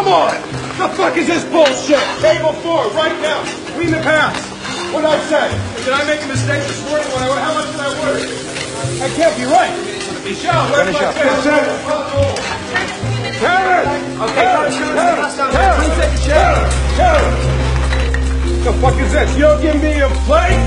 Come on! The fuck is this bullshit? Table 4, right now. Clean the pants. What'd I say? Did I make a mistake this morning? How much did I order? That can't be right. Michelle, where's my pants? Karen! Okay, Karen! What the fuck is this? You don't give me a plate?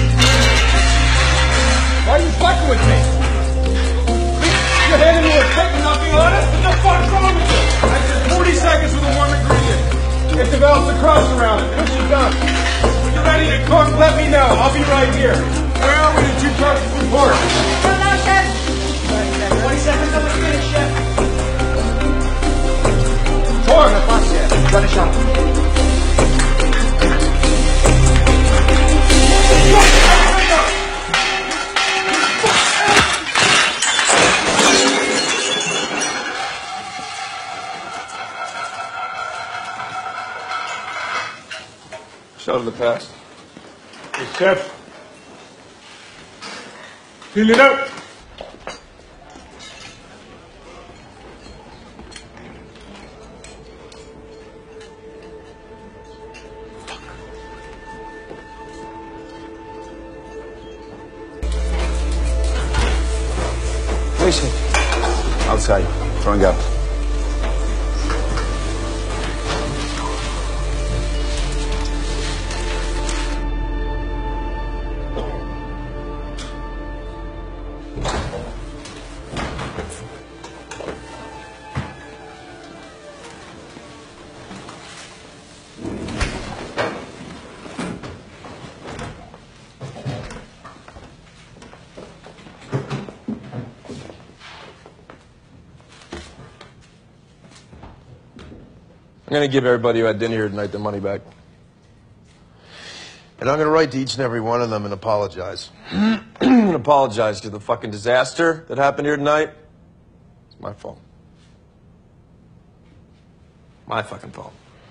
Why are you fucking with me? You're handing me a plate and not being honest? What the fuck's wrong with you? I said 40 seconds with a warm ingredient. It develops a crust around it. Push it done. When you're ready to cook, let me know. I'll be right here. Where are we in 2 cartons of pork? Come on, chef. 20 seconds on the finish, chef. Pork! Run a shot. Shot of the past. Hey, chef. Clean it up. Where is he? Outside. Throwing up. I'm going to give everybody who had dinner here tonight their money back. And I'm going to write to each and every one of them and apologize. I'm going to apologize to the fucking disaster that happened here tonight. It's my fault. My fucking fault.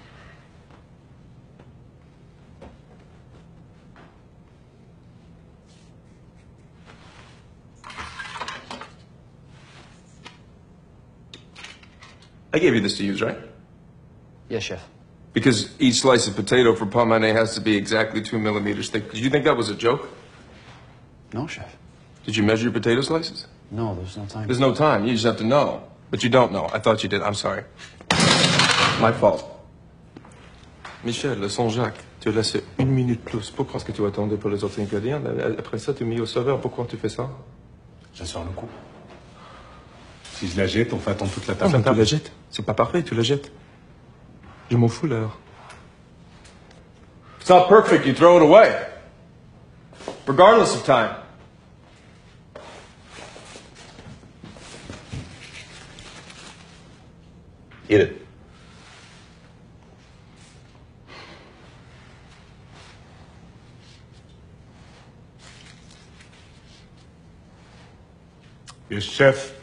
I gave you this to use, right? Yes, chef. Because each slice of potato for pot mané has to be exactly 2 millimeters thick. Did you think that was a joke? No, chef. Did you measure your potato slices? No, there's no time. There's no time. You just have to know. But you don't know. I thought you did. I'm sorry. My fault. Michel, le Saint-Jacques, tu as laissé 1 minute plus. Pourquoi est-ce que tu attendais pour les autres ingrédients? Après ça, tu as mis au sauveur. Pourquoi tu fais ça? J'assure le coup. Si je la jette, on fait attendre toute la Ah, table. tu la jettes. C'est pas parfait, tu la jettes. Je m'en fous, l'heure. It's not perfect, you throw it away. Regardless of time. Eat it. Yes, chef.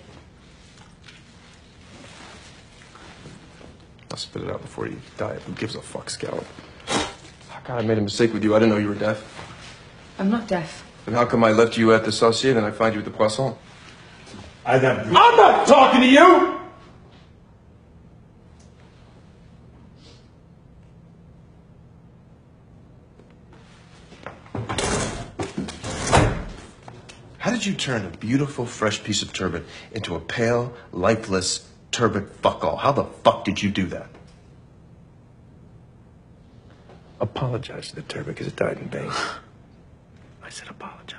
I'll spit it out before you die. Who gives a fuck, Scout? Oh, God, I made a mistake with you. I didn't know you were deaf. I'm not deaf. Then how come I left you at the saucier and I find you at the poisson? Adam. I'm not talking to you! How did you turn a beautiful, fresh piece of turbot into a pale, lifeless turbot fuck-all? How the fuck did you do that? Apologize to the turbot because it died in vain. I said apologize.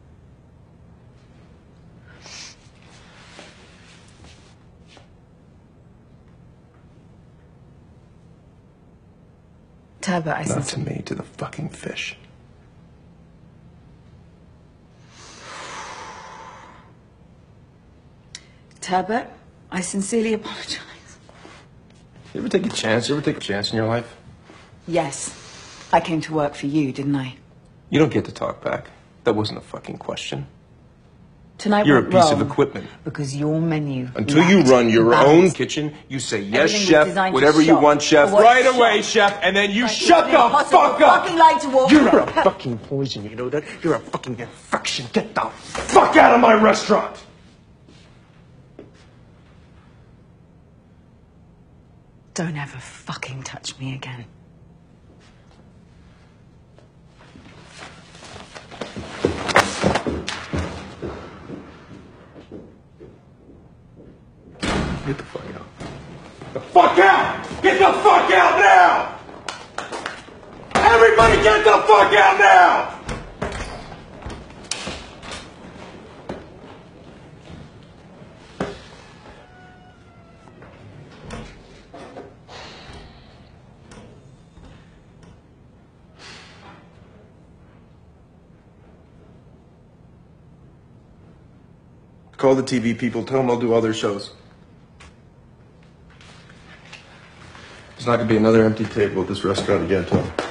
Turbot, I Not said. to me, to the fucking fish. Turbot, I sincerely apologize. You ever take a chance? You ever take a chance in your life? Yes, I came to work for you, didn't I? You don't get to talk back. That wasn't a fucking question. Tonight You're a went piece of wrong equipment. because your menu. Until you lacked run your balance. own kitchen, you say, yes, Everything was chef, designed to whatever you shop. want, chef, For what right shop? away, chef, and then you Like, shut it's the impossible. fuck up! Fucking like to walk. You're a fucking poison, you know that? You're a fucking infection. Get the fuck out of my restaurant! Don't ever fucking touch me again. Get the fuck out. The fuck out! Get the fuck out now! Everybody get the fuck out now! Call the TV people, tell them I'll do other shows. There's not gonna be another empty table at this restaurant again, Tom.